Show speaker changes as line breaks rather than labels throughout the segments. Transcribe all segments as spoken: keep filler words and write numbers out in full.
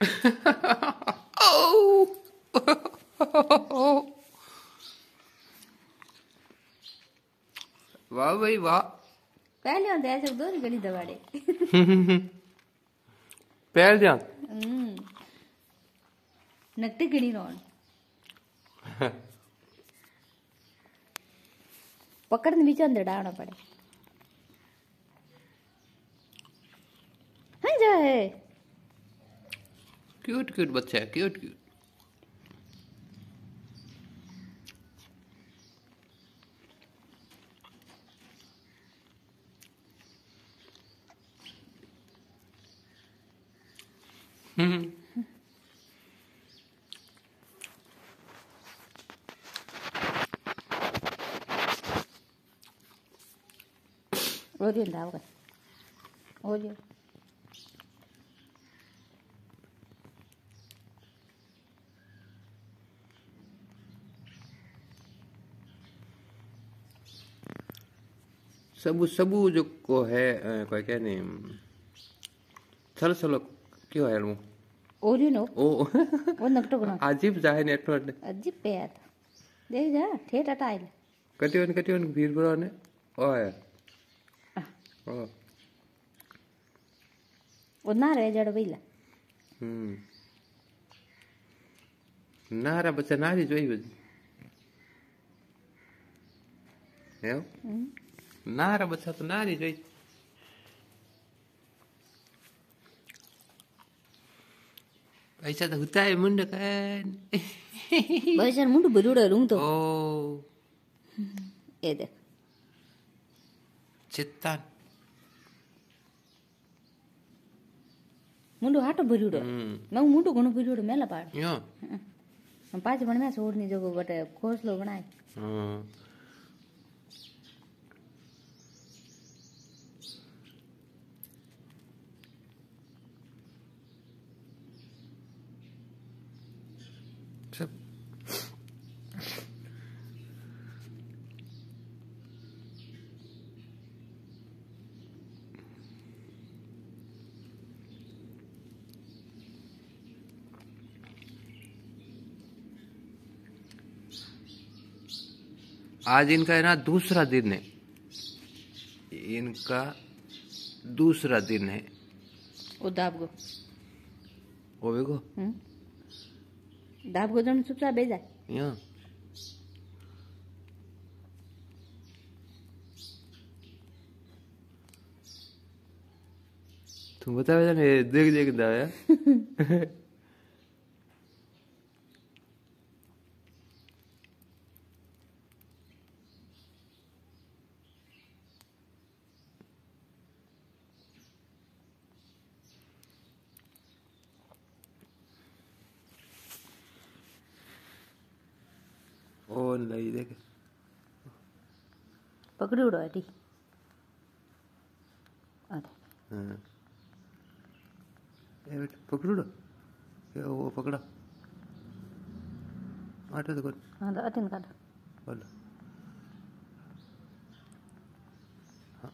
वाह भाई वाह।
पहले होते ऐसे दो घड़ी दबाड़े।
पैर जा
नकटी घड़ी रोन पकड़ने बीच अंदर डालना पड़े। हाँ जो है
क्यूट क्यूट बच्चा है, क्यूट क्यूट। हम्म
ओरियो दाव का ओरियो
सबू सबू जो को है कोई क्या नहीं चलो चलो क्यों है वो
ओरियो नो
ओ
वो नकटो बना
अजीब जाए नेटवर्क
अजीब पे यार देख जा ठेठ अटाइल
कटियोन कटियोन भीड़ बड़ा ने ओए ओ
वो ना रहे जड़ बैला
हम्म नारा बच्चा नारी जोई बजी है नारा बच्चा तो नारी जोई ऐसा तो होता है मुंड कान
बच्चा मुंड बरूड़ा रूम तो
ओ
ये देख
चित्तान
मुंडो हाटो बरूड़ा मैं मुंडो घणो बरूड़ा मेला पाड़
यो
हम पाँच बन में छोड़नी जो बटे खोसलो बनाए
हां सब आज इनका है ना दूसरा दिन है, इनका दूसरा दिन है।
ओ दाब गो
ओ बेगो
दाब गो जन चुपचाप बैठ जा
यहाँ तुम बताओ जाने देख देख दाया ओन लाई देख
पकड़ी उड़ो अटी अरे
हाँ ये बेटा पकड़ो ये वो पकड़ा आटे तो कौन
हाँ तो अटिन काट
बोलो हाँ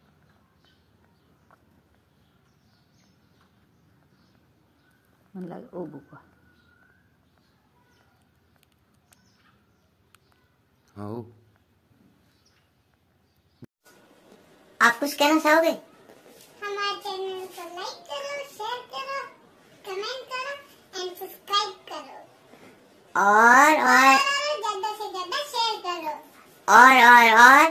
मन लगे ओ बुका
हाँ
आप कुछ कहना चाहोगे?
हमारे चैनल को लाइक करो, शेयर करो, कमेंट करो एंड सब्सक्राइब करो
और और
ज्यादा से ज्यादा शेयर करो
और और और